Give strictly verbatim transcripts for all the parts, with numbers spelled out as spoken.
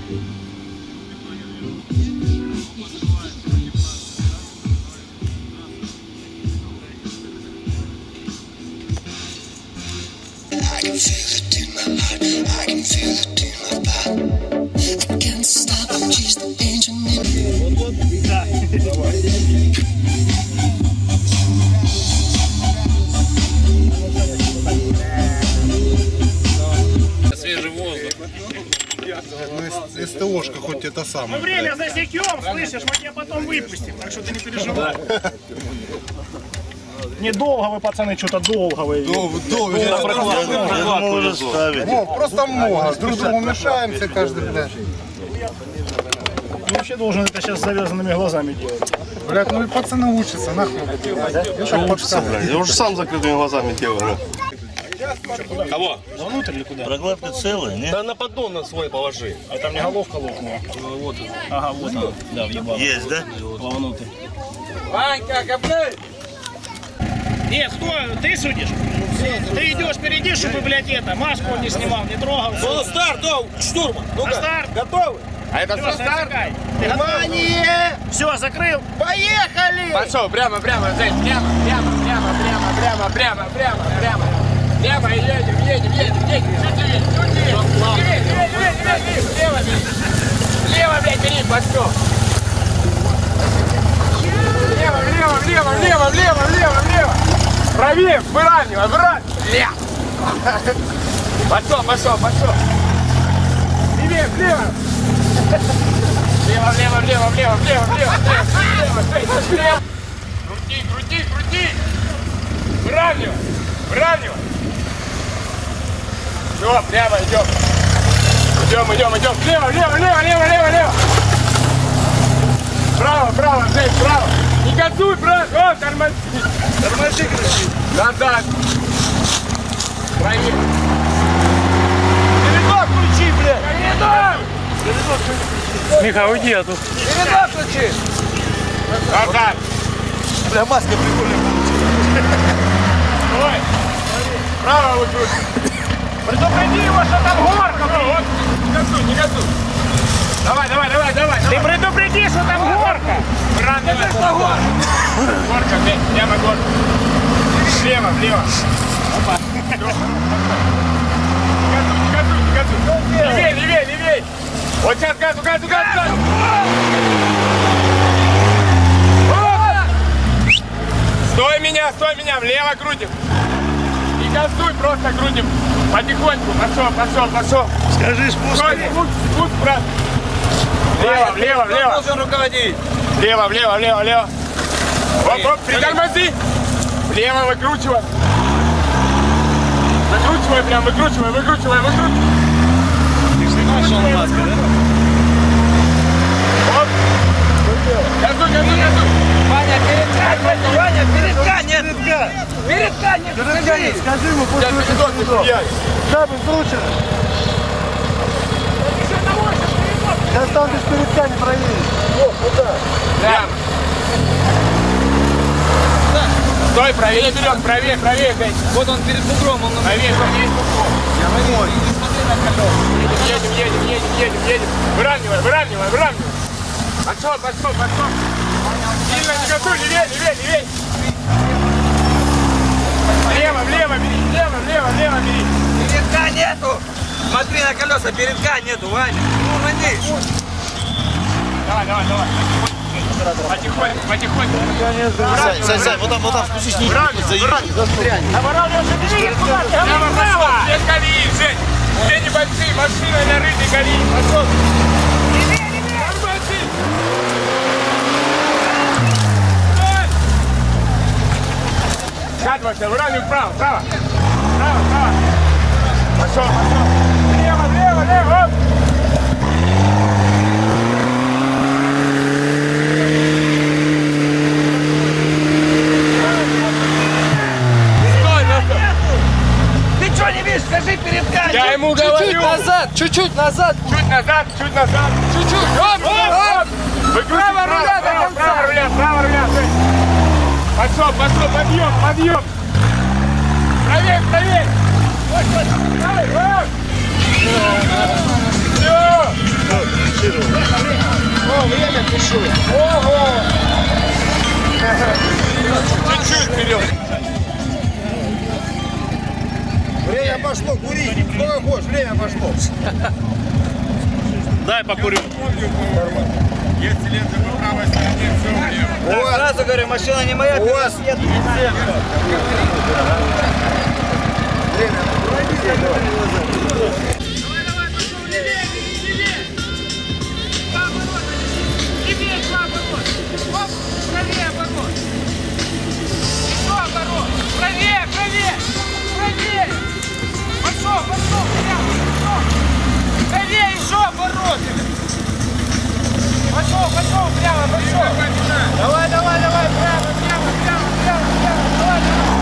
I can feel it in my heart, I can feel it in my body. I can't stop, I'm just the engine in me. Вот, вот, да. Свежий воздух. Ну, СТОшка хоть это самое. Мы время засекем, слышишь, мы тебя потом выпустим, так что ты не переживай. Недолго вы, пацаны, что-то долго вы. Долго, долго. Просто много. Друг другу мешаемся каждый, блядь. Ты вообще должен это сейчас с завязанными глазами делать. Блядь, ну и пацаны учатся, нахуй. Что учатся, блядь? Я уже сам закрытыми глазами делаю. Кого? Внутрь или куда? Проглотки целые, нет? Да на поддон на свой положи. А там не головка лопнула. Вот. Ага, вот она. Да, въебала. Есть, да? Вовнутрь. Ванька, копней! Нет, кто? Ты судишь? Ты идешь впереди, чтобы, блядь, это, маску он не снимал, не трогал. Ну, старт, да, штурман. На старт. Готовы? А это Все, все старт? Внимание! Все, закрыл. Поехали! Пошел, прямо, прямо, Жень, прямо, прямо, прямо, прямо, прямо, прямо, прямо, прямо. Прямо и едем, едем, едем, едем. Чуть левее, чуть левее. Левее, левее, левее, левее. Лево, блядь. Лево, блядь, бери, пошел. Влево, влево, влево, влево, влево, влево, влево. Правее, выравнивай, выравнивай. Лево. Пошел, пошел, пошел. Левее, влево. Влево, влево, влево, влево, влево, влево, влево, влево, влево. Крути, крути, крути. Выравнивай, выравнивай. Все, прямо идем. Идем, идем, идем. Влево, влево, влево, влево, влево, влево. Право, право, Жень, право. Не газуй, брат. О, тормози. Тормози, крути. Назад. Правее. Передок включи, блядь. Передок. Передок включи. Миха, уйди, а тут. Передок включи. Назад. Бля, маска прикольная получилась. Давай. Право выкрути. Предупреди его, что там горка. Вот. Не газуй, не газуй. Давай, давай, давай, давай. Ты предупреди, что там горка. Это что горка? Горка, блядь, прямо горка. Влево, влево. Опа. Не газуй, не газуй, не газуй. Левей, левей, левей. Вот сейчас газу, газу, газу, газу. Стой меня, стой меня, влево крутим. Не газуй, просто крутим. Потихоньку, пошел, пошел, пошел. Скажи, спускай. Спуск, спуск, брат. Влево, влево, влево. Должен руководить. Влево, влево, влево, влево. Оп, оп, притормози. Влево выкручивай. Выкручивай прям, выкручивай, выкручивай, выкручивай. Ты снимаешь, что он маска, да? Оп. Газуй, газуй, газуй. Ваня, передка, Ваня, передка нет. Передка нет. Передка нет, скажи ему, пусть Сейчас передок не съезжай. Да, блин, круче. Сейчас там без передка не проедешь. О, куда? Прямо. Стой, правее берем, правее, правее, Жень. Вот он перед бугром, он Правее, там есть бугром. Я могу. Не смотри на колеса. Едем, едем, едем, едем, едем. Выравнивай, выравнивай, выравнивай. Пошел, пошел, пошел. Сильно не газуй, левее, левее, левее. Влево, влево бери, влево, влево, влево бери. передка нету. Смотри на колеса, передка нету, Ваня. Ну, гони. Давай, давай, давай. Потихоньку, потихоньку. Сань, Сань, Сань, вот там, вот там спустись ниже. Наворал, уже бери, куда ты? Прямо пошел, все колеи, Жень. Все небольшие машины на рыжей колеи. Пошел. Левее, левее. Тормози. Скатывайся, выравнивай вправо, вправо. Вправо, вправо. Пошел, пошел. Влево, влево, влево. Оп. Стой, назад. Ты что не видишь? Скажи передка. Я ему говорю. Чуть-чуть назад, чуть-чуть назад. Чуть назад, чуть назад. Чуть-чуть. Оп, оп, оп. Выкрути Право руля до право, конца. право руля, право руля. Пошел, пошел, подъем, подъем. Правее, правее. Давай, давай. Все. Дай покурю. Если лента по правой стороне, все влево. Так, сразу говорю, машина не моя, у вас нет. Правее, правее, правее. Пошел, пошел, прямо, пошел. Правее еще обороты. Пошел, пошел, прямо, пошел. Давай, давай, давай, прямо, прямо, прямо, прямо, прямо. Давай, давай.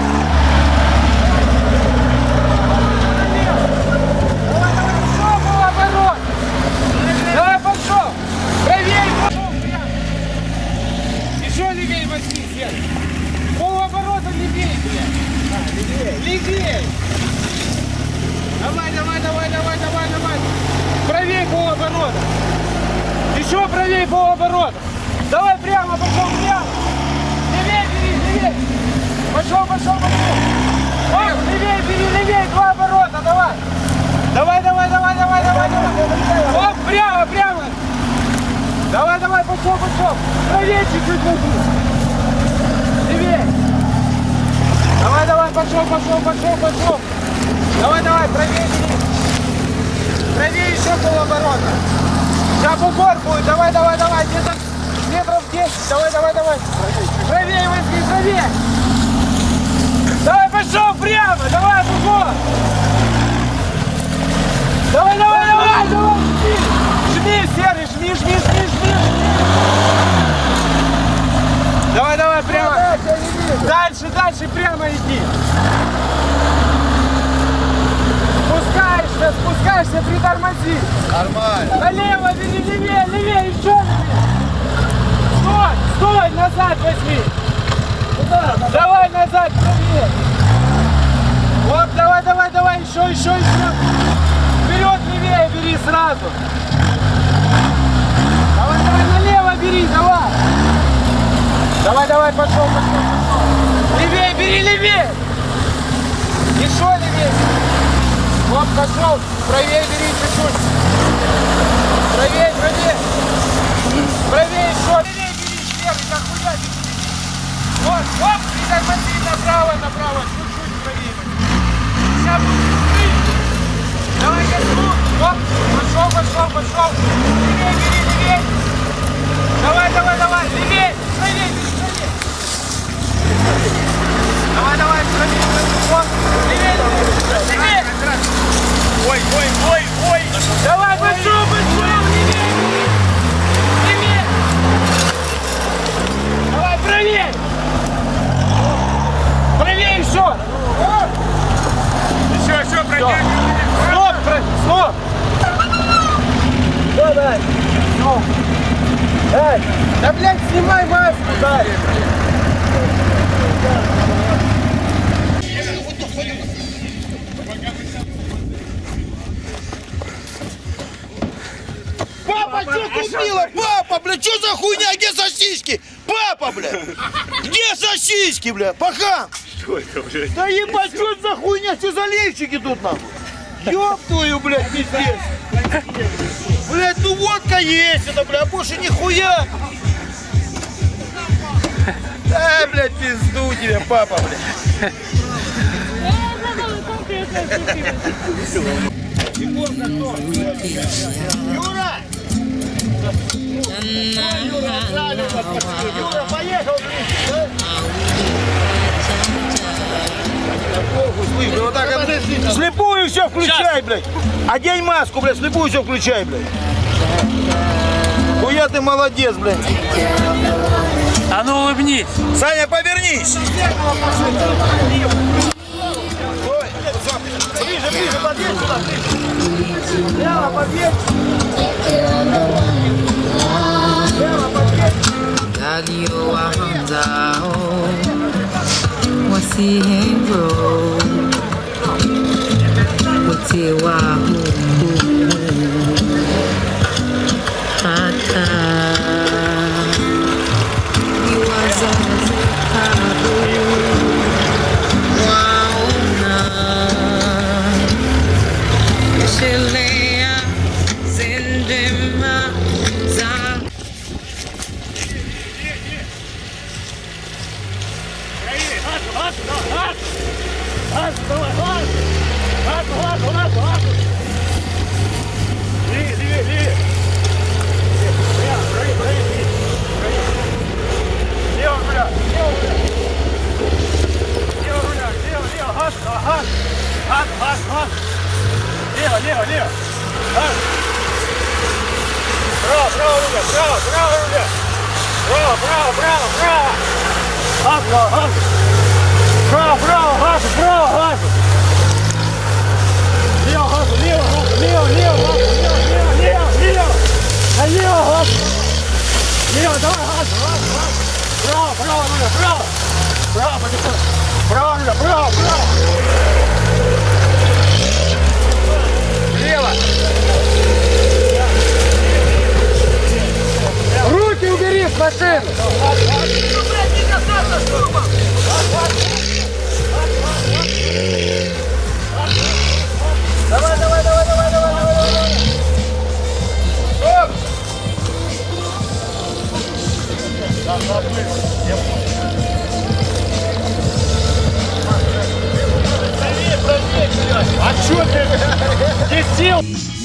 Давай, давай, пошел, был оборот. Давай, пошел. Правее, пошел, прямо. Еще левее возьми, Серый. Полуоборота левее, блядь. Левее. Давай, давай, давай, давай, давай, давай. Правее полуоборота. Еще правее полуоборота. Давай прямо, пошел прямо. Левее, бери, левее. Пошел, пошел, пошел. О, левее, бери, левее, два оборота, давай. Давай, давай, давай, давай, давай, давай. Оп, прямо, прямо. Давай, давай, пошел, пошел. Правее чуть-чуть возьми. Левее. Давай, давай, пошел, пошел, пошел, пошел. Давай, давай, правее, бери. Правее еще полуоборота. Сейчас упор будет, давай, давай, давай, где-то метров десять, давай, давай, давай. Правее возьми, правее. Давай, пошел прямо, давай, упор. Давай, давай, давай, давай. Жми, Серый, жми, жми, жми, жми. Давай, давай, прямо. Дальше, дальше, прямо иди. Спускаешься, спускаешься, притормози. Нормально. Налево, бери, левее, левее, еще левее. Стой, стой, назад возьми. Куда? Давай назад, левее. Вот, давай, давай, давай, еще, еще, еще. Вперед, левее, бери сразу. Давай, давай, налево бери, давай. Давай, давай, пошел, пошел, пошел. Левее, бери, левее. Еще левее. Вот, пошел, правее бери чуть-чуть. Правее, правее. Правее еще. Правее бери, сверху, как хуя бери. Вот, оп, и тормози направо, направо. Чуть-чуть правее. Сейчас будет быстрее. Давай, газу. Оп, пошел, пошел, пошел. Левее бери, левее. Давай, давай, давай, левее. Правее бери, правее. Давай, давай, правее. Вот, левее, левее. Ой, ой, ой, ой. Давай, пошел, пошел, левее. Левее. Давай, правее. Правее еще. Еще, еще, протягивай. Стоп, про... стоп. Давай. Стоп. Эй, да, блядь, снимай маску, дай. Папа, что купила? Папа, блядь, что за хуйня? Где сосиски? Папа, блядь! Где сосиски, блядь? Пока! Что это, блядь? Да ебать, что это за хуйня? Что за лейчики тут нахуй? Ёб твою, блядь, пиздец! Блядь, ну водка есть, это, блядь, больше нихуя! Да, блядь, пизду тебе, папа, блядь! Юра! Юра, поехал вместе, да? Вот так, а, слепую все включай, блядь. Одень маску, блядь, слепую все включай, блядь. Хуя ты молодец, блядь. А ну улыбнись. Саня, повернись. Ближе, ближе, подъедь сюда, ближе. Прямо подъедь. Прямо подъедь. Chile. право, право руле. Право, право, право, право. Газ, право, газ. Право, право, газу, право, газу. Лево, газу, лево, газу, лево, лево, газу, лево, лево, лево, лево. А лево, газу. Лево, давай, газу, газу, газу. Право, право, руле, право. Право, потихоньку. Право, руле, право, право. Лево. Руки убери с машины! Давай, давай, давай, давай, давай, давай, давай! Стоп! А чё ты? Где сел?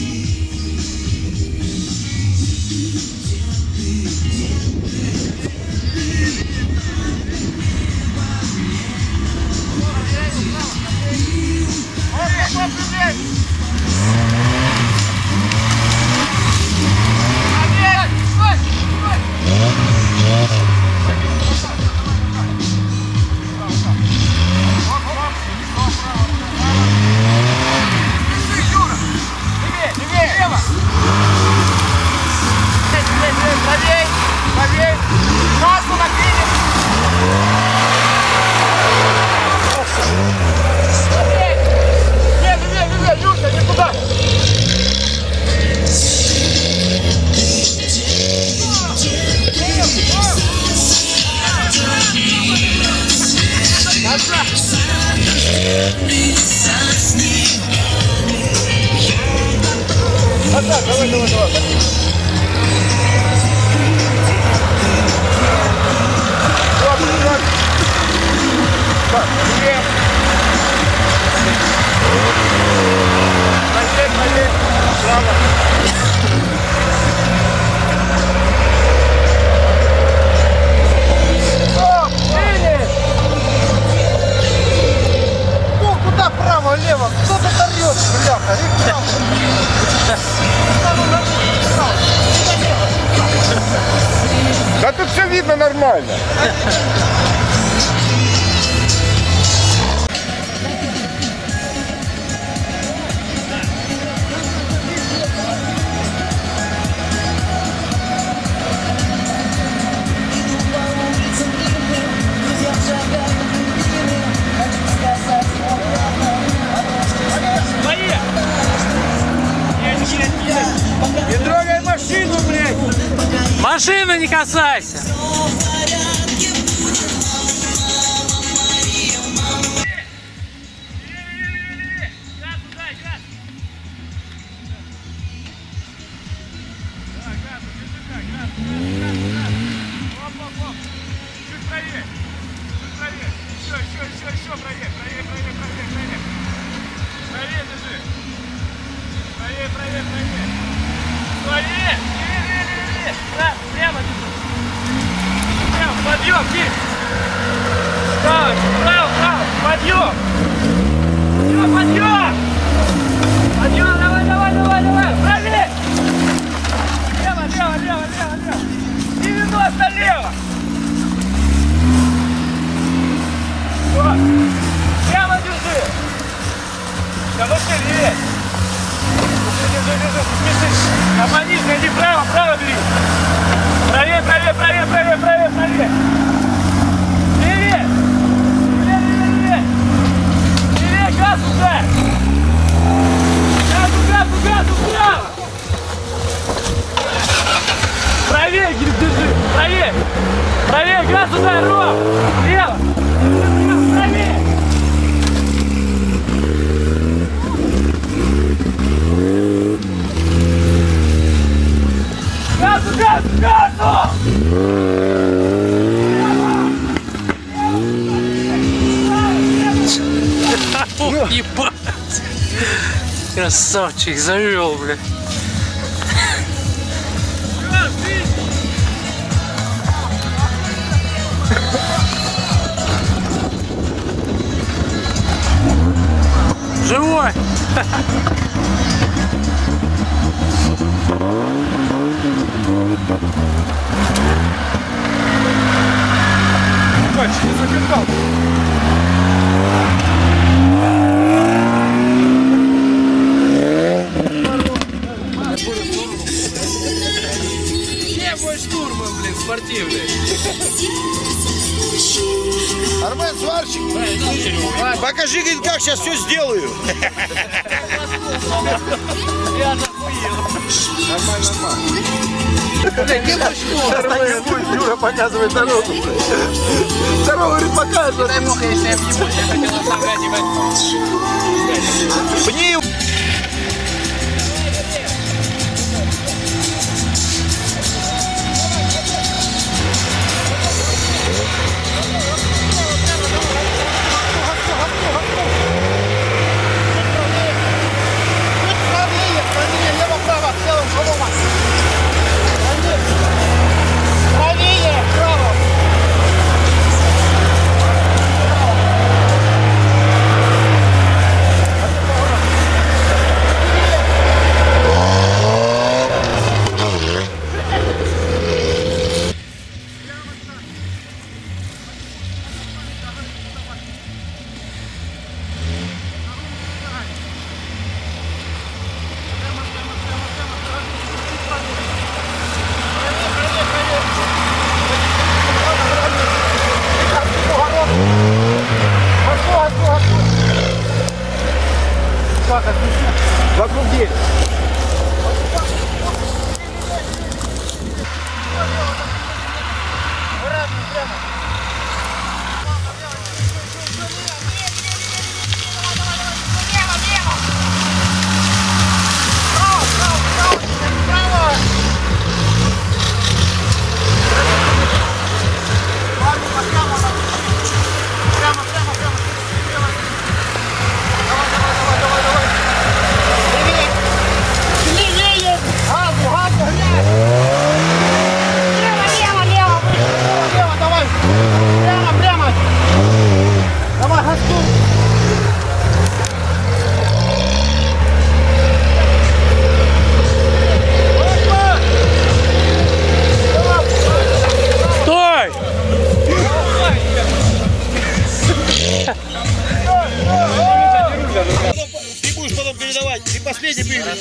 Давай, давай, давай, давай. Ну, куда право, лево? Кто тут орёт, бляха? Да тут все видно нормально. Не трогай машину, блядь! Машину не касайся! Подъем, Кирилл! Право, право, право! Подъем! Подъем, подъем! Подъем, давай, давай, давай, давай! Правее! Лево, лево, лево, лево, лево! девяносто лево! Вот! Прямо держи! Да ну ты левее! Держи, держи, смешись! Обманись, найди право, право бери! Правее, правее, правее, правее, правее, правее! Левее! Левее, левее, левее! Левее, газу дай! Газу, газу, газу, право! Правее, Гирик, держи! Правее! Правее, газу дай, Ром! Лево! Лево, правее! Газу, газу, газу! Ох, ебать! Красавчик, завел, бля. Живой! Почти запинкал. Левый штурман, блин, спортивный. Армен, сварщик, покажи, говорит, как сейчас все сделаю. Юра показывает дорогу. Дорогу, говорит, показывает. Дай мог, если я въебу, я хотел отлагать и возьму. Пни. Вокруг дерева. Ты будешь потом передавать, ты последний выиграешь.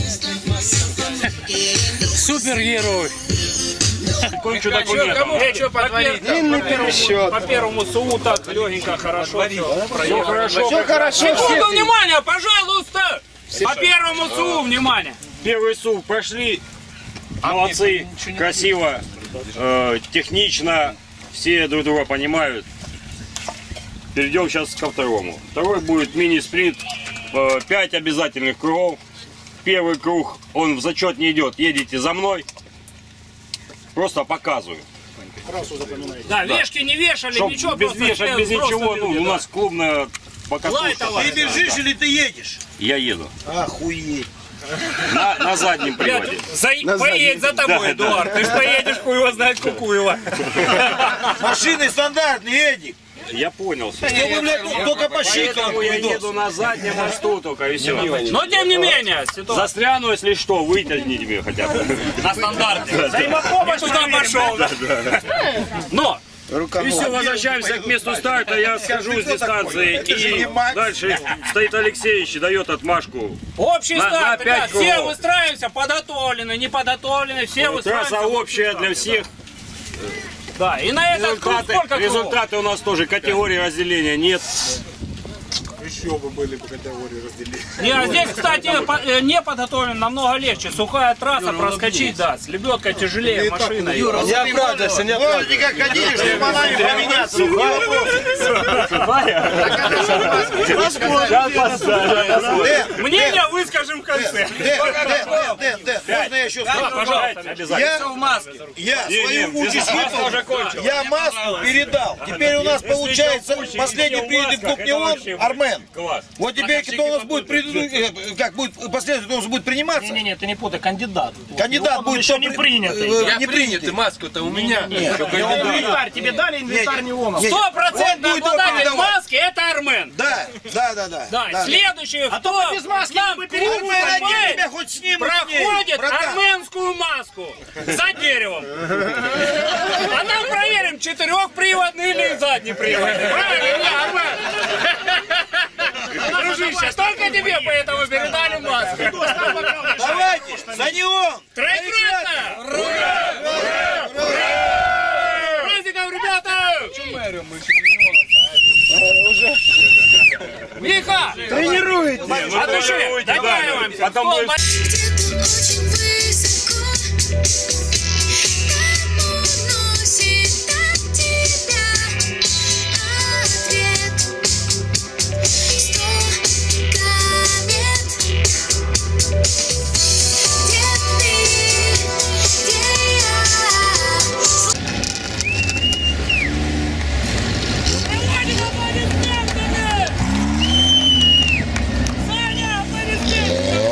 Супергерой. Кончу документ. Кому что подвалить? Длинный пересчет. По первому СУ так легенько, хорошо. Все хорошо. Все хорошо. Секунду, внимание, пожалуйста! По первому СУ, внимание! Первый СУВ прошли, молодцы, красиво, э, технично, все друг друга понимают. Перейдем сейчас ко второму. Второй будет мини-спринт, э, пять обязательных кругов. Первый круг, он в зачет не идет, едете за мной, просто показываю. Да, вешки не вешали, Чтоб ничего, без просто вешек, без просто ничего, люди, ну, у да. нас клубная покатушка. Лайтовая. Ты бежишь или ты едешь? Я еду. Охуеть. На, на заднем Блядь, приводе. за... поедь за тобой, Да, Эдуард. Ты ж поедешь, хуй его знает, Кукуева. Машины стандартные, Эдик. Я понял. Все. Чтобы, блядь, тут только по щиколотку Поэтому я идут. еду на заднем мосту только и все. Но тем не менее, ситуация Застряну, если что, вытяните меня хотя бы. на стандарте. Взаимопомощь туда пошел. да. Но И все, возвращаемся к месту старта, я схожу с дистанции, и дальше стоит Алексеевич и дает отмашку. общий На- на старт, пять ребят, все кругов. выстраиваемся, подготовлены, не подготовлены, все выстраиваемся. Трасса в общий общая старт. для всех. Да, и на этот круг Результаты, сколько кругов? результаты у нас тоже, категории разделения нет. Еще бы были по категории разделения. Не, а здесь, кстати, по- э, не подготовлен намного легче. Сухая трасса, проскочить, да, с лебедкой тяжелее машина. Не оправдывайся, не Вот они как ходили, чтобы манами поменяться. Мнение выскажем в конце. Дэн, Дэн, Дэн, можно я еще скажу? Пожалуйста. Я, в маске. я Не, свою не, без участь маски уже выполнил. кончил. Я маску передал. Теперь у нас получается последний приедет в клуб не он, Армен. Класс. Вот теперь кто у нас будет, преду- как будет последовательно должен будет приниматься? Не-не-не, ты не путай, кандидат. Кандидат Он будет еще кто не при- принятый. э, Я не принятый, принятый. маску-то у меня. Нет, Что, не кандидат? Инвентарь, тебе дали инвентарь, не он. Нет. Стопроцентный Он будет обладатель его маски — это Армен. Да, да, да, да. Да, следующий, А кто то мы без маски нам бы Армен, они перепутает, тебя хоть снимут с ней, проходит братан. арменскую маску за деревом. А там проверим, четырехприводный или заднеприводный. Правильно, Армен? Дружище, только тебе поэтому передали маску. Давайте, за него! Троекратно! С праздником, ребята! Миха! Тренирует! От души! Договариваемся! Потом Пол- будет- Где-то очень высоко кому носит от тебя ответ. Сто комет. Где ты, где я? Проводим аплодисментами! Саня, аплодисменты!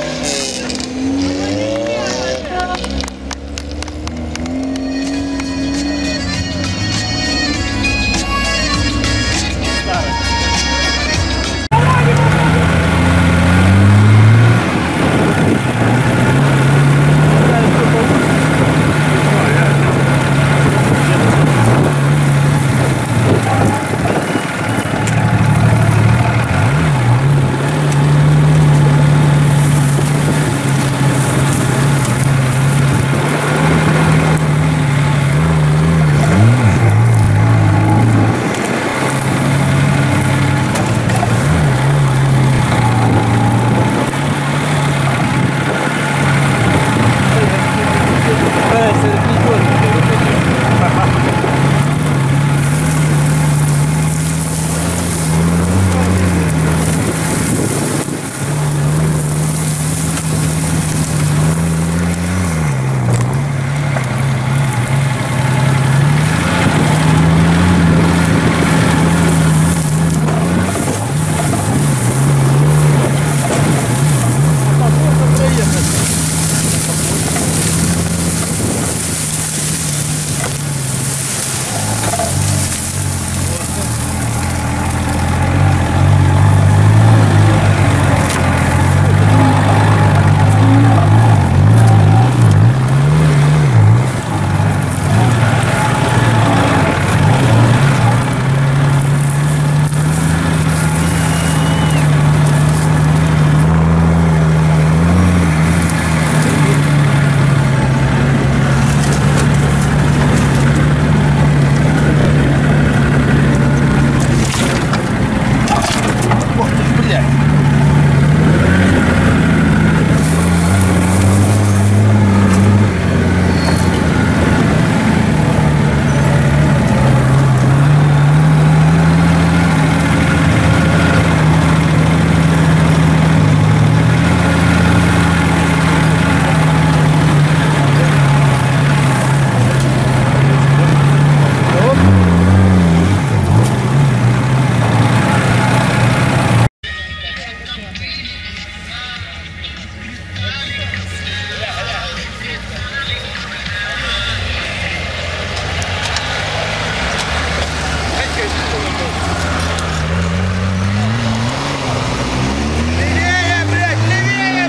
Левее, блядь, левее,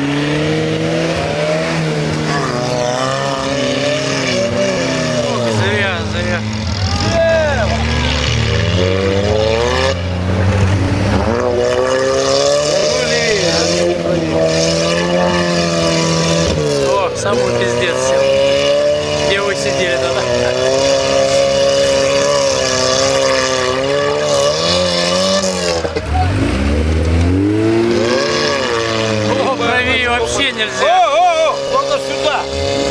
блядь! Зря, зря. О, самый пиздец сел. Где вы сидели тогда? О, правее вообще нельзя. О, о, о, только сюда!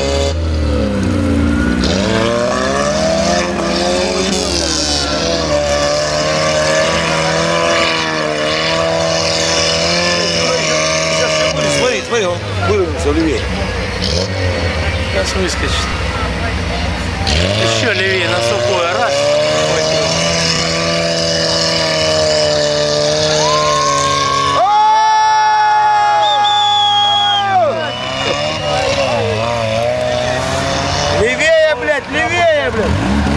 Сейчас смотри, смотри, он выровнялся левее. Сейчас выскочит. Еще левее на сухое. Раз. Хватило. блядь, левее, блядь.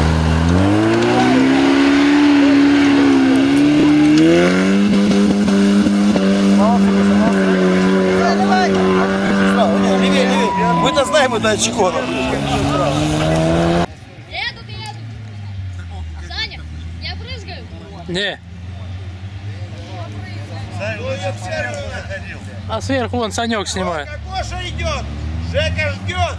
Давай, давай. Левее, левее. Мы-то знаем это очко. Еду, еду. Саня, я брызгаю. Не. А сверху вон Санек снимает. Гоша идет. Жека ждет.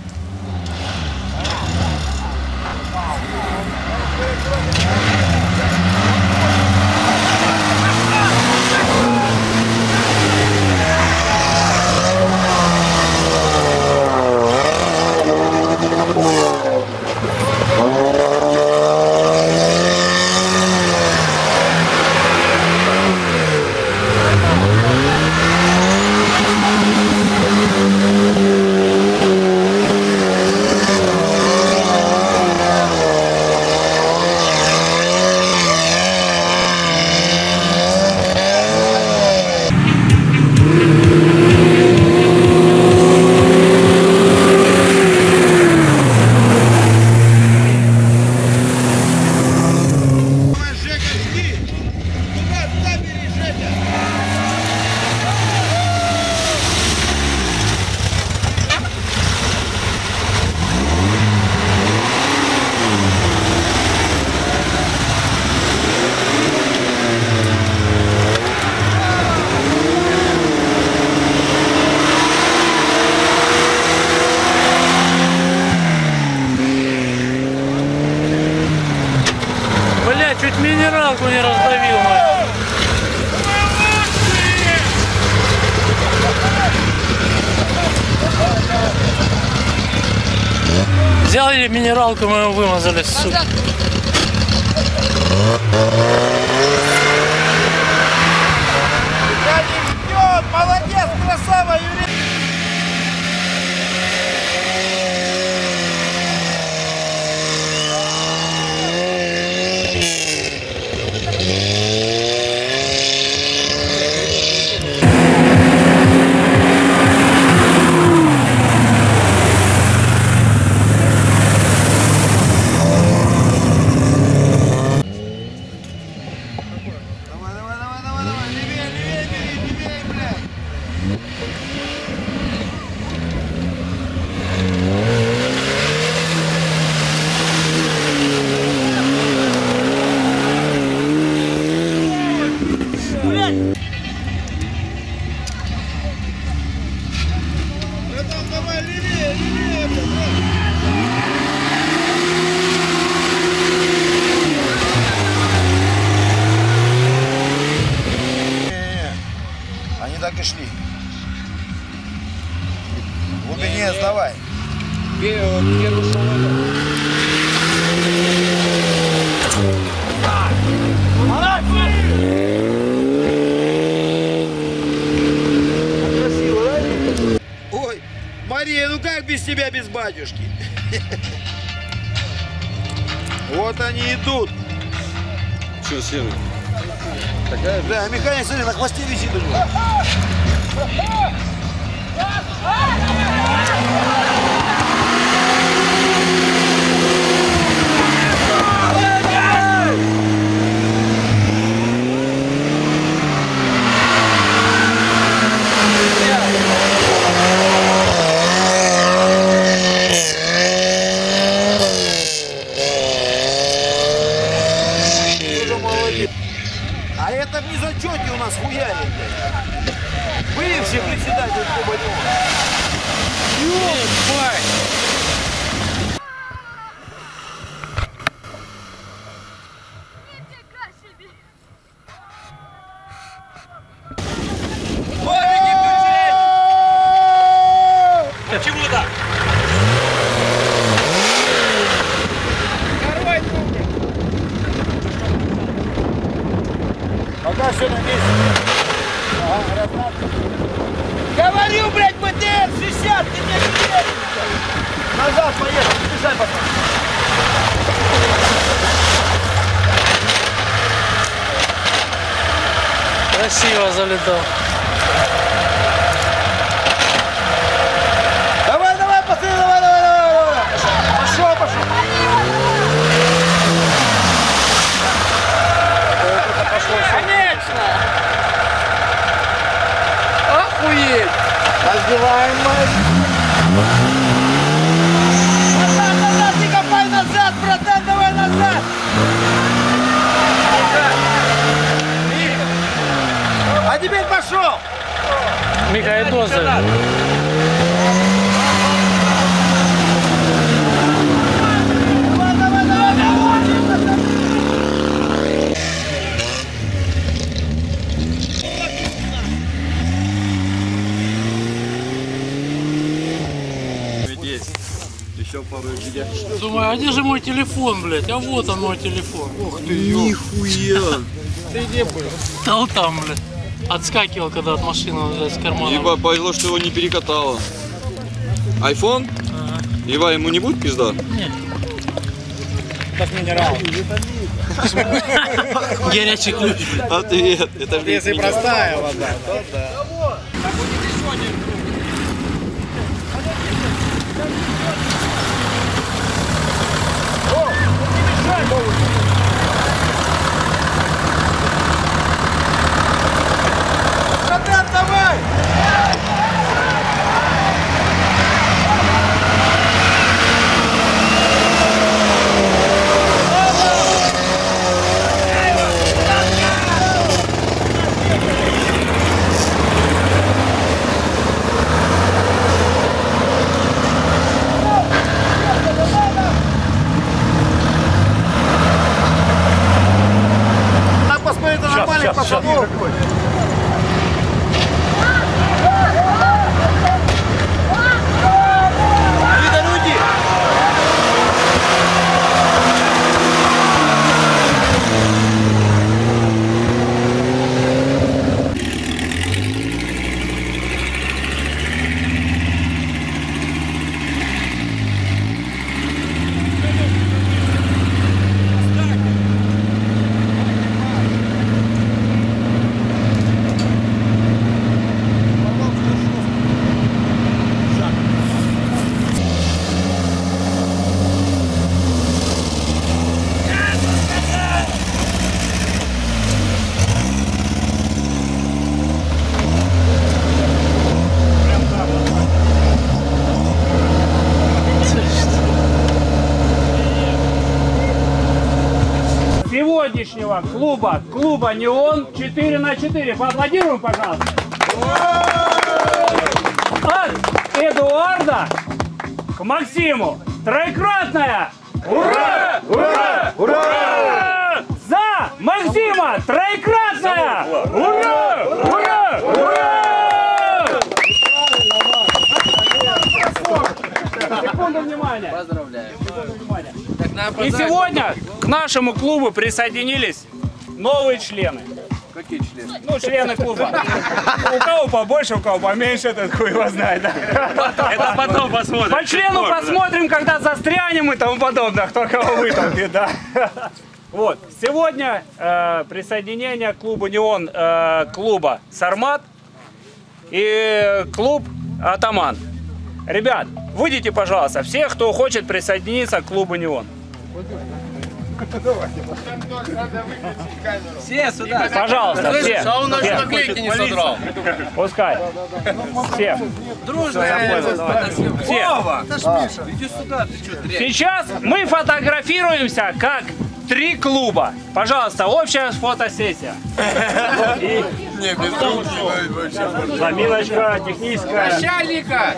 Чуть минералку не раздавил, мать. Взяли минералку, мы его вымазали, сука. Молодец, красава, Юрий. Они так и шли. В глубине сдавай. Ой, Мария, ну как без тебя, без батюшки? Вот они идут. Че, серый? Такая, бля, механик, смотри, на хвосте висит у него. А это в незачете у нас хуяли, блядь. Бывший председатель клуба «Динамо». Ебать! Почему так? Пока все на месте. Ага, говорю, блядь, бэ тэ эр шестьдесят, ты мне не веришь. Назад поехал, бежай пока. Красиво залетал. Давай, давай, пацаны, давай, давай, давай, давай. Пошел, пошел. Давай, мать. Назад, назад, не копай назад, братан, давай назад. А теперь пошел. Миха, и дозы. Думаю, а где же мой телефон, блядь? А вот он мой телефон. Ух ты, Нихуя! Ты где был? да вот там, блядь. Отскакивал, когда от машины из кармана. Ибо повезло, что его не перекатало. Айфон? Ага. Ева, ему не будет пизда? Нет. Это минерал. Горячий ключ. Ответ. Это же Если простая вода, то да. Братан, давай! Надо посмотреть на нормальных пацанов. Сегодняшнего клуба, клуба «Неон» четыре на четыре. Поаплодируем, пожалуйста. От Эдуарда к Максиму. Троекратная. Ура! Ура! Ура! За Максима! Троекратная! Ура! Ура! Ура! Секунду внимания. Поздравляю. Секунду внимания. И сегодня к нашему клубу присоединились новые члены. Какие члены? Ну, члены клуба. У кого побольше, у кого поменьше, этот хуй его знает, да? Это потом посмотрим. По члену посмотрим, когда застрянем и тому подобное, кто кого вытолкнет, да. Вот, сегодня э, присоединение к клубу «Неон», э, клуба «Сармат» и клуб «Атаман». Ребят, выйдите, пожалуйста, все, кто хочет присоединиться к клубу «Неон». Все сюда. Пожалуйста, все. А он наши все. наклейки не содрал. Пускай. Все. Дружно. Все. Иди сюда, ты что, дрянь? Сейчас мы фотографируемся как три клуба. Пожалуйста, общая фотосессия. И... Не, без рук не вообще. Заминочка техническая. Начальника!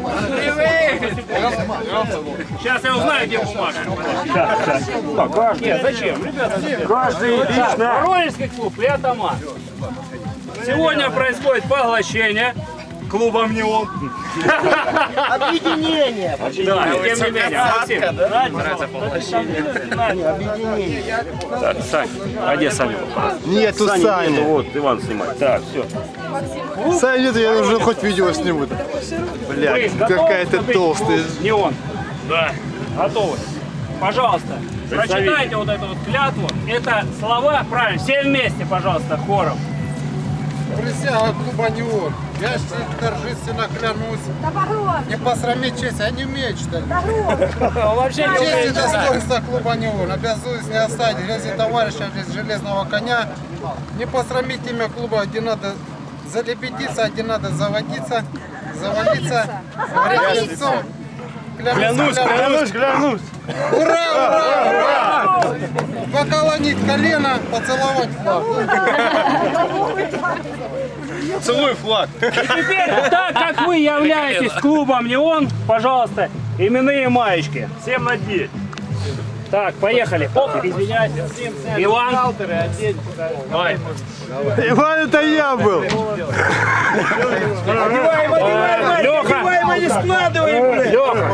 Сейчас я узнаю, где бумага. Нет, зачем? Ребята, Каждый лично. Воронежский клуб и «Атаман». Сегодня происходит поглощение клубом «Неон». Объединение. Да, тем не менее. Максим, нравится поглощение. Объединение. Так, Сань, а где Саня? Нету Сани. Вот, Иван снимает. Так, все. Сани нету, я уже хоть видео сниму. Блядь, какая-то толстая. «Неон». Да. Готовы. Пожалуйста, прочитайте вот эту вот клятву. Это слова, правильно, все вместе, пожалуйста, хором. Присяга клуба «Неон». Я торжественно клянусь не посрамить честь, я не умею читать. Вообще не Честь и умеете читать. достоинство клуба «Неон». Обязуюсь не оставить грязи товарища без железного коня. Не посрамить имя клуба, где надо залепетиться, а где надо заводиться. завалиться, говорит, лицом. Клянусь, клянусь, клянусь. Ура, ура, ура! Поколонить колено, поцеловать флаг. Целуй флаг. И теперь, так как вы являетесь клубом «Неон», пожалуйста, именные маечки. Всем надеть. Так, поехали. Оп, извиняюсь. Иван. Давай. Иван, это я был. Леха. не складываем, блядь. Леха.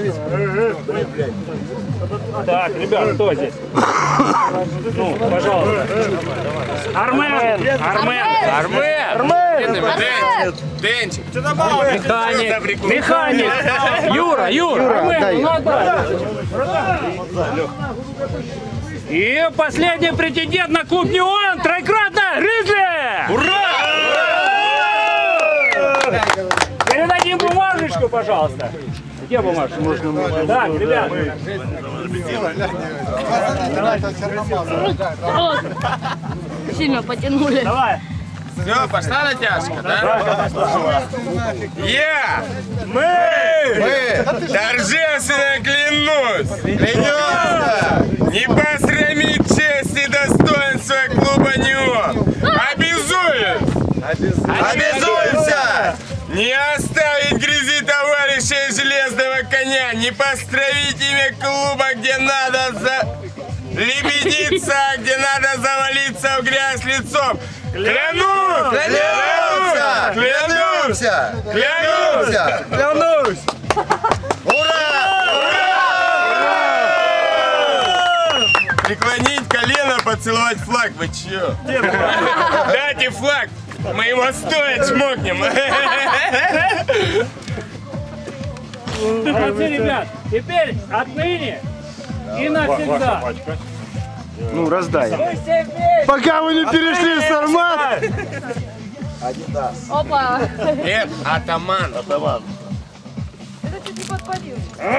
Так, ребят, кто здесь? Ну, пожалуйста. Армен. Армен. Армен! Армен! Денчик! Механик! Механик! Юра, Юра! Армен, ну отдай! И последний претендент на клуб «Неон» троекратно Ризли! Ура! Передадим бумажечку, пожалуйста. Где бумажка? Так, ребят. Сильно потянули. Давай. Все, пошла натяжка, да? Я! Мы! Мы! Торжественно клянусь! Клянемся! Не посрамить честь и достоинство клуба «Неон». Обязуюсь! Обязуемся! Не оставить грязи товарища железного коня, не построить имя клуба, где надо за... лебедиться, где надо завалиться в грязь лицом. Клянусь! Клянемся! Клянемся! Клянемся! Клянусь! Ура! Ура! Преклонить колено, поцеловать флаг. Вы чё? Дайте флаг! Мы его стоя чмокнем. Молодцы, ребят. Теперь отныне и навсегда. Ну, раздай. Пока вы не перешли в Сармат. Опа! Нет, атаман. Атаман. Это чуть не подпалил.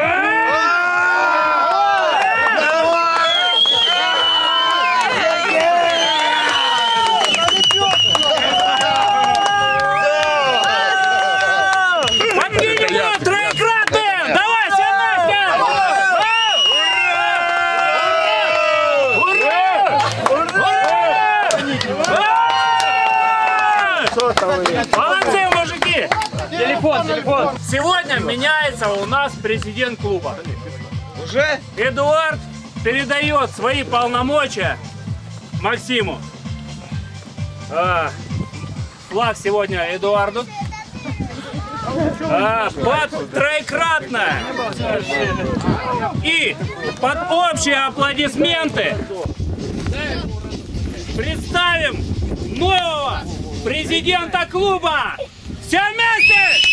Молодцы, мужики! Телефон, телефон. Сегодня меняется у нас президент клуба. Уже? Эдуард передает свои полномочия Максиму. А, флаг сегодня Эдуарду. А, под троекратно. И под общие аплодисменты представим нового президента клуба! Все вместе!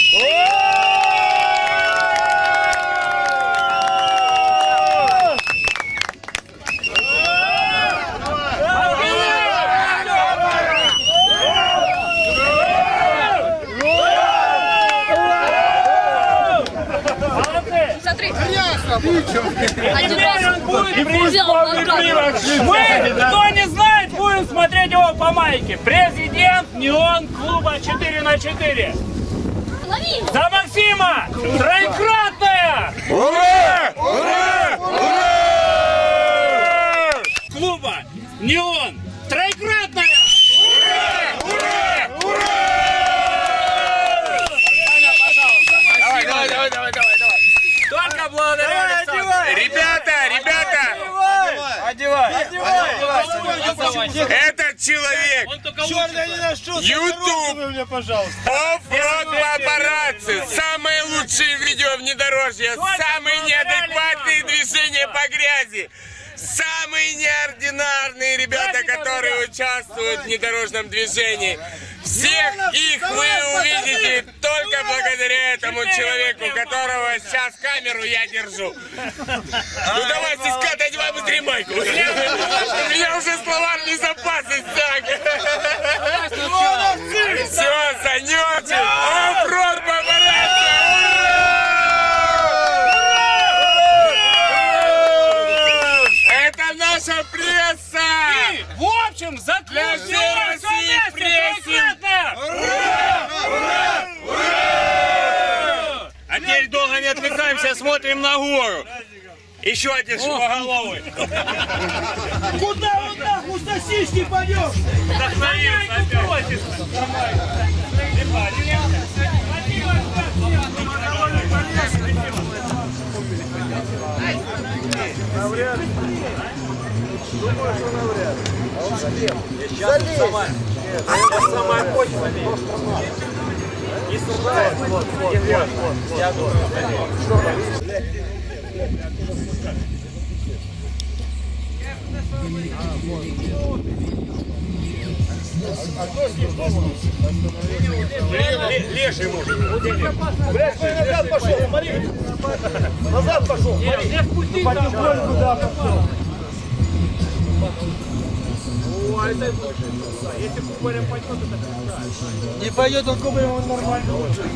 Смотри. И теперь он будет президент. Мы, кто не знает, будем смотреть его по майке. Президент «Неон» клуба четыре на четыре. Лови! За Максима! Троекратная! Ура! Ура! Ура! Клуба «Неон» троекратная! Ура! Ура! Ура! Давай, давай, давай, давай, давай, давай. Только благодаря Александру. Ребята, ребята! Одевай! Этот человек! YouTube! Оффроуд папарацци! Самые лучшие видео внедорожья! Самые неадекватные движения по грязи! Самые неординарные ребята, которые участвуют в внедорожном движении! Всех их вы увидите только благодаря этому человеку, которого сейчас камеру я держу. Ну давай, Сиска, одевай быстрее майку. У меня уже словарный запас иссяк. Все, занете. Оффроуд папарацци. Это наша пресса. И, в общем, за для всей России прессе. Ура! Ура! Ура! смотрим на гору. Еще один шумоголовый. Куда он нахуй сосиски пойдешь? Навряд ли. Думаю, что навряд ли. А он слеп. Залезь. Нет, это самая почва. Не сужает. Вот, вот, вот, вот. Я думаю, Леший может. Блядь, назад пошел, смотри. Назад пошел, смотри. не спусти потихоньку, да, пошел. О, это если кубарем пойдет, это Не пойдет он кубарем, он нормально.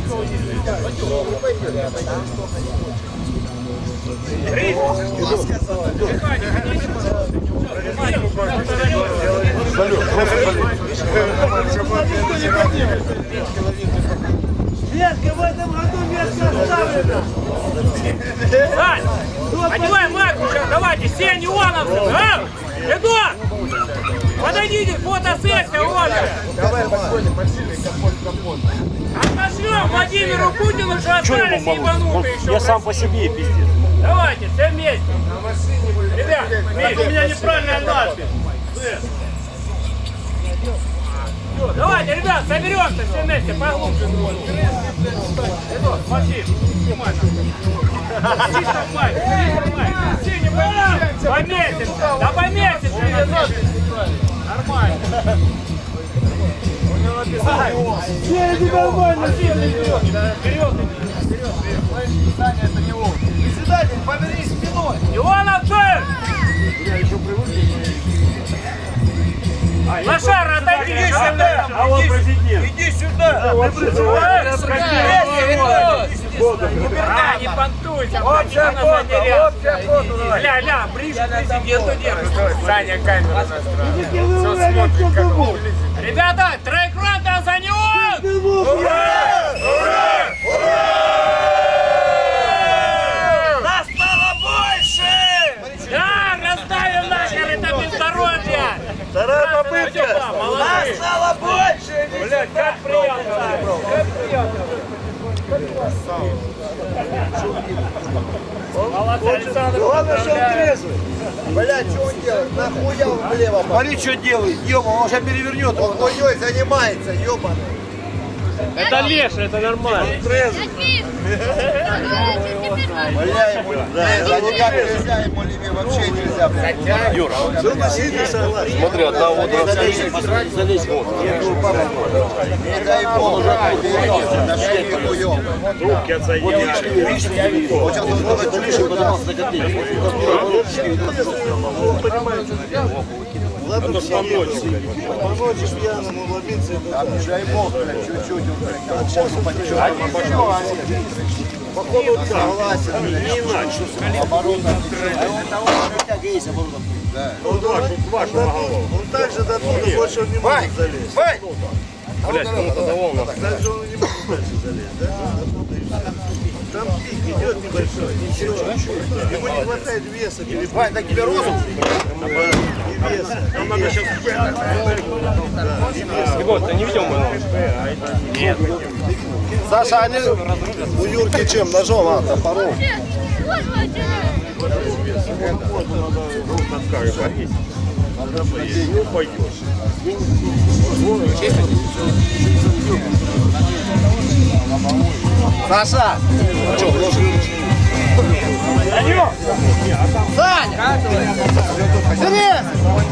Ветка в этом году ветка оставлена. Сань, одевай майку сейчас, давайте, все неоновцы, а? Эдуард, подойдите, фотосессия, Оля. Давай подходим, подсильный компот, компот. Отошлем Владимиру Путину, что остались ебанутые еще. Я сам по себе, пиздец. Давайте, все вместе. Ребят, у меня неправильная надпись. Давайте, ребят, соберемся все вместе, поглубже. Эдуард, Максим, снимай. Чисто майк, чисто майк. Поместимся, да поместимся. Нормально. Спереди нормально. Вперед, вперед. Саня, это не он. Председатель, повернись спиной. Ионовцы! Лошара, отойди сюда! А он президент. Иди сюда. А, не понтуйся, общая фото, Ля, ля, ближе к президенту держишь. Саня камеру настроил. Все смотрит, как он. Ребята, троекратно за неон! Ура! Ура! Нас стало больше! Да, расставим нахер, это бездорожье! Вторая попытка. Нас стало больше! Блядь, как приятно! Как приятно! Молодцы, Александр! Главное, что он трезвый. Блядь, что он делает? Нахуя он влево? Смотри, что делает. Ёба, он сейчас перевернет. Он хуйней занимается, ёбаный. Это Леша, это нормально. Он трезвый. Бля, ему, да, никак нельзя, ему либо вообще нельзя, блядь. Юра, все носить согласен. Смотри, одного вот залезь, залезь вот. Не дай бог, нашли хуём. Трубки отсоединяли. Вот сейчас он давай ближе подался на котле. Ладно, помочь. Помочь пьяному ловиться. Не дай бог, блядь, чуть-чуть он, блядь, сейчас он потечет. А ничего, походу, согласен, Не иначе. оборона. Да. Он два, два шумоголовых. Он также до туда больше он не может залезть. Вань! Блядь, кому-то давал нас. Также он не может дальше залезть, да? Там пик идет небольшой. Ему не хватает веса. Вань, так тебе розум? И веса. Нам надо сейчас... Егор, ты не видел моего? Нет. Саша, они у Юрки чем? Ножом, а, топором. Ну, пойдешь. Саша! Что, ложи? Саня! Серьезно!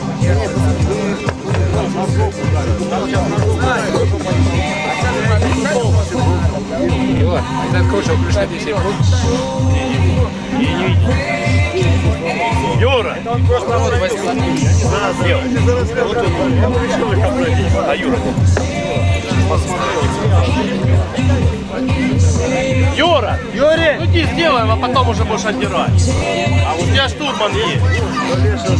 Егор, ты откручивал ключ на десять. Юра! Вот, возьми. А Юра? Юра! Юрий! Ну ты сделаем, а потом уже будешь отдирать. А у тебя штурман есть.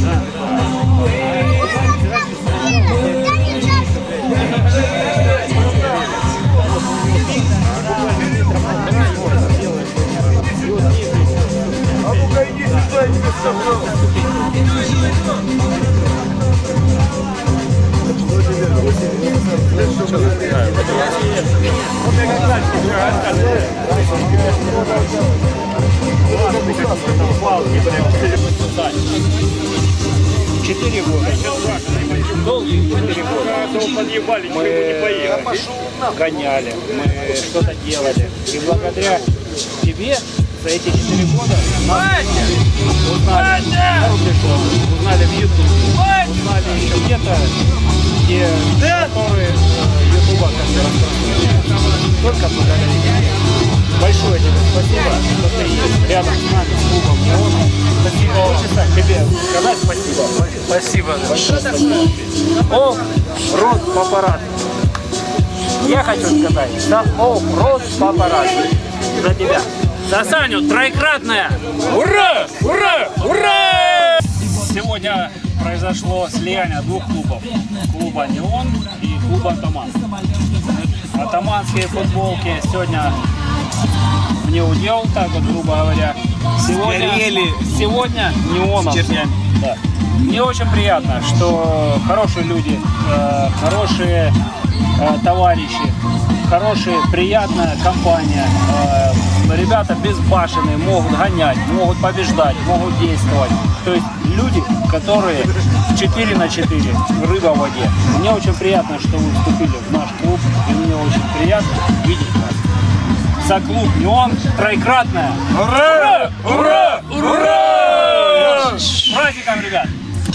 Четыре года. Долгие четыре года. Мы гоняли, мы что-то делали. И благодаря тебе за эти четыре года нас узнали на рубежом, узнали в YouTube, узнали еще где-то, где которые ютуба как бы распространяют. Только благодаря тебе. Большое тебе спасибо, что ты есть рядом с нами, с клубом «Неоном». Спасибо. Хочется тебе сказать спасибо. Спасибо. Большое спасибо. О, рот папарацци. Я хочу сказать, да, о, рот папарацци. За тебя. За Саню троекратная. Ура! Ура! Ура! Сегодня произошло слияние двух клубов. Клуба «Неон» и клуба «Атаман». Атаманские футболки сегодня мне удел, так вот, грубо говоря. Сегодня, сегодня «Неоном». Да. Мне очень приятно, что хорошие люди, э, хорошие э, товарищи, хорошая, приятная компания. Э, ребята безбашенные, могут гонять, могут побеждать, могут действовать. То есть люди, которые четыре на четыре, рыба в воде. Мне очень приятно, что вы вступили в наш клуб, и мне очень приятно видеть вас. За клуб «Неон» троекратная. Ура! Ура! Ура! С праздником, ребят!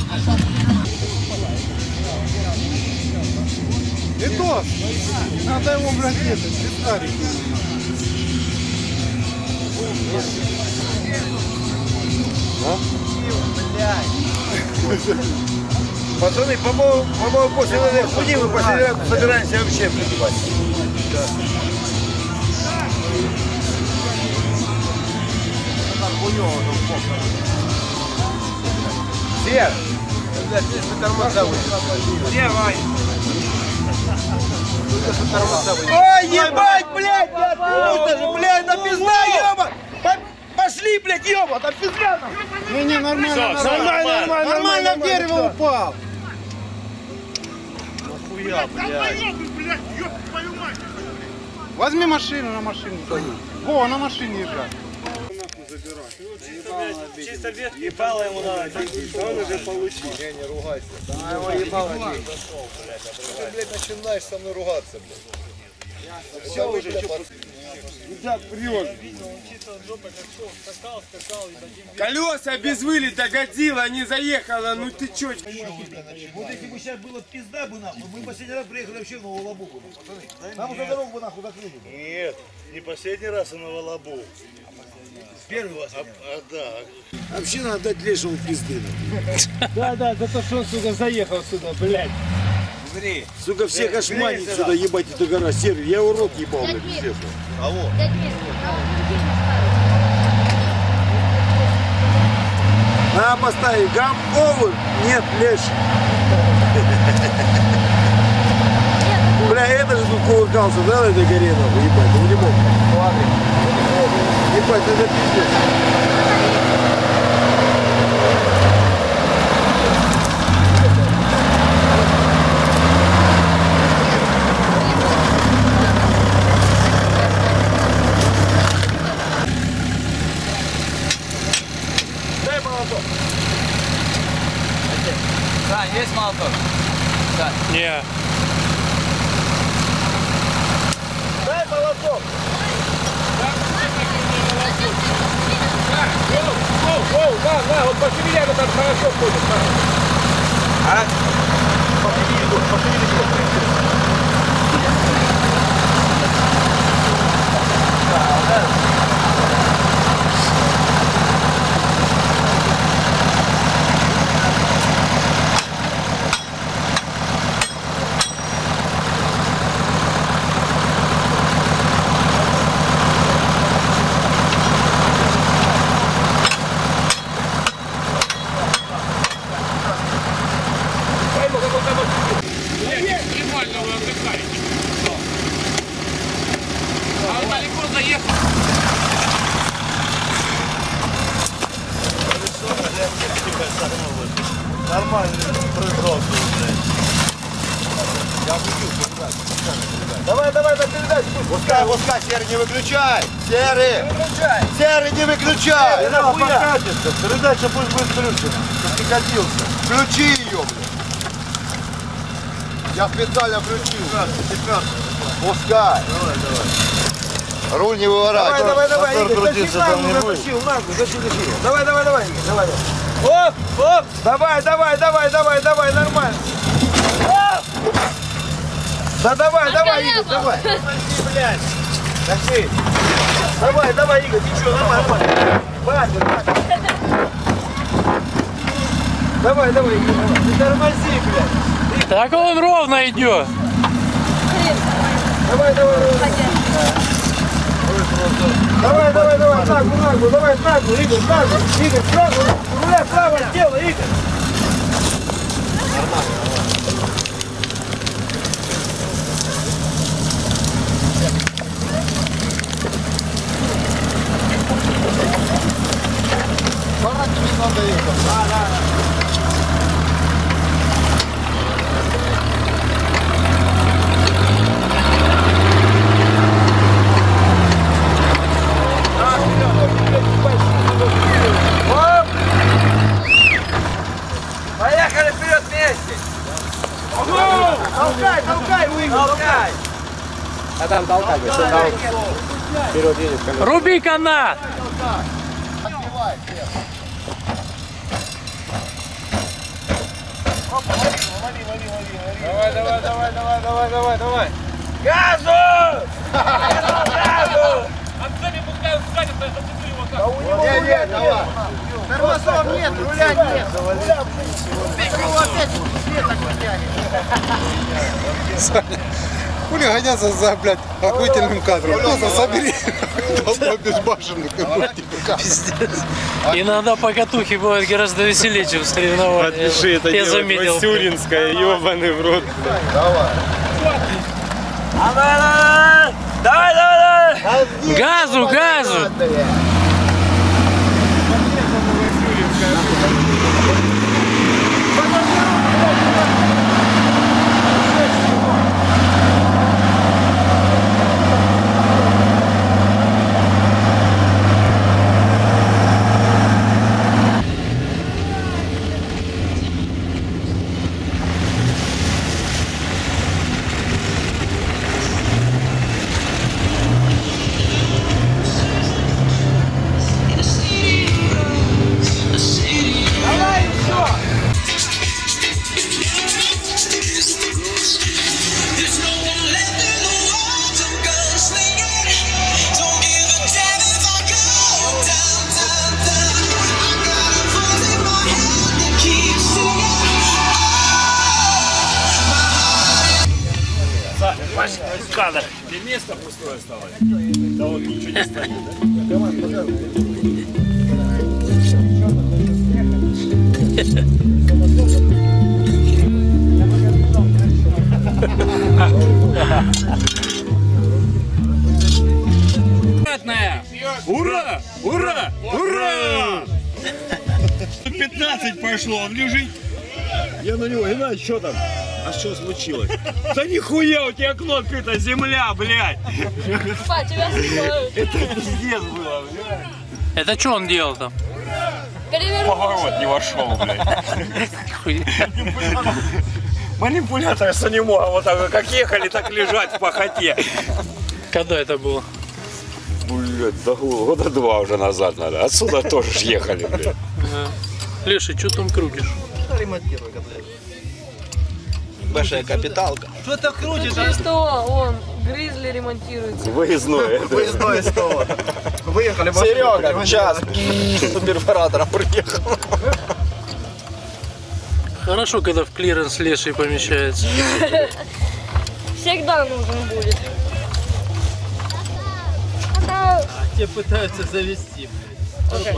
И то, надо его брать это, цветарик. Пацаны, по-моему, по-моему, после этой хуйни мы последний раз собираемся вообще прибивать. Сер! Где, Вань? Ой, ебать, блядь, не откуда же, блядь, на пизда, ёба! Пошли, блядь, ёба, там пизда! Не, не, нормально, нормально, нормально, нормально, нормально, в дерево упал. Нахуя, блядь? Возьми машину, на машине. О, на машине езжай. Чисто вес. Ебало ему надо, он уже получил. Не, не ругайся. А его ебало бей. Ты, блядь, начинаешь со мной ругаться, блядь. Все уже, что так прет. Колеса без вылета годила, не заехала, ну ты чё? Вот если бы сейчас было пизда бы нахуй, мы последний раз приехали вообще в Новолабу. Нам за дорогу бы нахуй закрыли. Нет, не последний раз, а на Новолабу. Первый раз. А, а, да. Вообще надо дать лешему пизды. Да, да, за то, что он, сука, заехал сюда, блядь. Смотри. Сука, всех ошманит сюда, ебать, эта гора. Серый, я его рот ебал, блядь, пиздец. Алло. Надо поставить гам овер, нет леш. Бля, это же тут кувыркался, да, на этой горе, нахуй, ебать, ну не мог. Ебать, это пиздец. Дай молоток. Да, есть молоток? Да. Не. Дай молоток. Оу, на, на, вот пошевеляй, там хорошо ходит. А? Пошевели, пошевели. Нормально вы отдыхаете. А далеко заехал. Нормальный прыжок, блядь. Давай, давай, на передачу. Пускай, пускай, Серый, не выключай. Серый. Не выключай. Серый, не выключай. Она покатится. Передача пусть будет включена. Ты катился. Включи ее, блядь. Я специально включил. Пускай. Давай, давай. Руль не выворачивай. Давай, давай, давай, Игорь, крутиться там не будет. Давай, давай, давай, давай. Оп, оп. Давай, давай, давай, давай, давай, нормально. Оп. Да давай, давай, Игорь, давай. Блядь. Такси. Давай, давай, Игорь, ничего, нормально, нормально. Хватит, хватит. Давай, давай, Игорь, давай. Не тормози, блядь. Так он ровно идет. Давай, давай, давай. Давай, давай, давай, нагу, нагу, давай, нагу, Игорь, нагу, Игорь, нагу, руля право сделай, Игорь. Нормально, нормально. сорок минут доехал. Да, да, да. Поехали вперед вместе! Толкай, толкай, Уигл, толкай! А там толкай, вперед едет. Руби канат! Давай, давай, давай, давай, давай, давай, давай! Газу! Газу! Отцели пускай сзади, зацепи его так. Да у него Нет, нет, давай. тормозов нет, руля нет. Ты его опять света тянет. Хули гоняться за, блядь, охуительным кадром. Просто собери толпу безбашенных. Пиздец. Иногда покатухи бывают гораздо веселее, чем соревнования. Подпиши это Я дело. заметил. Васюринская, ебаный в рот. Давай. Давай, давай, давай! Газу, газу! Кадр. Тебе место пустое осталось? Да вот ничего не стоит, Обратная. Ура! Ура! Ура! пятнадцать пошло, он лежит. Я на него, Геннадий, что там? А что случилось? Да нихуя, у тебя кнопка, это земля, блядь. Па, тебя снимают. Это пиздец было, блядь. Это что он делал там? Поворот не вошел, блядь. Манипулятор с анимогом, вот так как ехали, так лежать в похоте. Когда это было? Блядь, да года два уже назад надо. Отсюда тоже ж ехали, блядь. Леша, что там крутишь? Ремонтируй, блядь. Большая капиталка. Что ты крутишь? Тут СТО, он, Гризли ремонтируется. Выездное. Выездной СТО. Выехали в Серега, час с перфоратором приехал. Хорошо, когда в клиренс леший помещается. Всегда нужен будет. А те пытаются завести, блядь.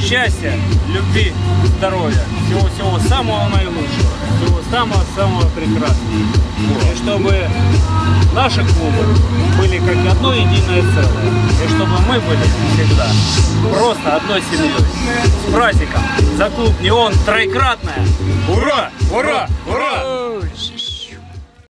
счастья, любви, здоровья, всего-всего самого наилучшего, всего самого-самого прекрасного. И чтобы наши клубы были как одно единое целое. И чтобы мы были всегда просто одной семьей. С праздником! За клуб «Неон» троекратное! Ура! Ура! Ура!